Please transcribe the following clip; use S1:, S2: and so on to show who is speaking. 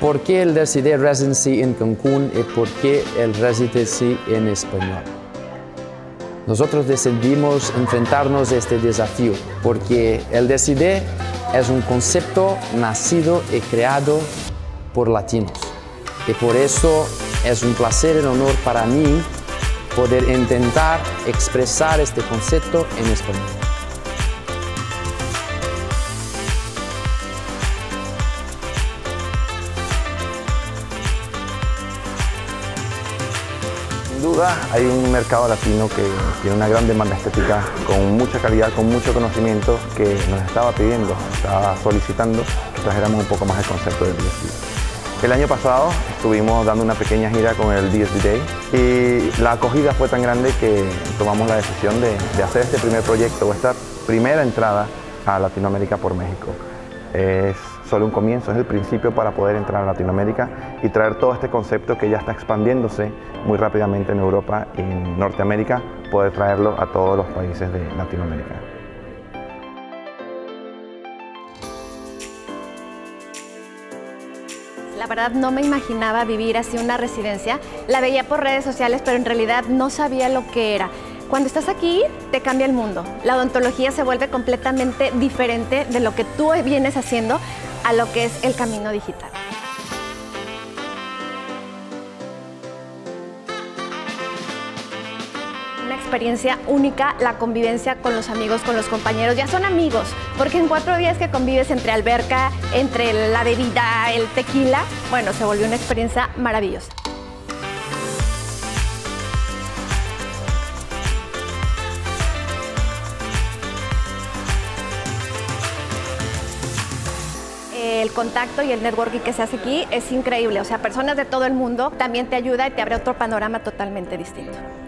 S1: ¿Por qué el DCD Residency en Cancún y por qué el Residency en español? Nosotros decidimos enfrentarnos a este desafío porque el DCD es un concepto nacido y creado por latinos. Y por eso es un placer y un honor para mí poder intentar expresar este concepto en español.
S2: Sin duda hay un mercado latino que tiene una gran demanda estética, con mucha calidad, con mucho conocimiento, que nos estaba pidiendo, estaba solicitando que trajéramos un poco más el concepto del DSD. El año pasado estuvimos dando una pequeña gira con el DSD Day y la acogida fue tan grande que tomamos la decisión de hacer este primer proyecto o esta primera entrada a Latinoamérica por México. Es solo un comienzo, es el principio para poder entrar a Latinoamérica y traer todo este concepto que ya está expandiéndose muy rápidamente en Europa y en Norteamérica, poder traerlo a todos los países de Latinoamérica.
S3: La verdad no me imaginaba vivir así una residencia. La veía por redes sociales, pero en realidad no sabía lo que era. Cuando estás aquí, te cambia el mundo. La odontología se vuelve completamente diferente de lo que tú vienes haciendo a lo que es el camino digital. Una experiencia única, la convivencia con los amigos, con los compañeros. Ya son amigos, porque en 4 días que convives entre alberca, entre la bebida, el tequila, bueno, se volvió una experiencia maravillosa. El contacto y el networking que se hace aquí es increíble, o sea, personas de todo el mundo también te ayuda y te abre otro panorama totalmente distinto.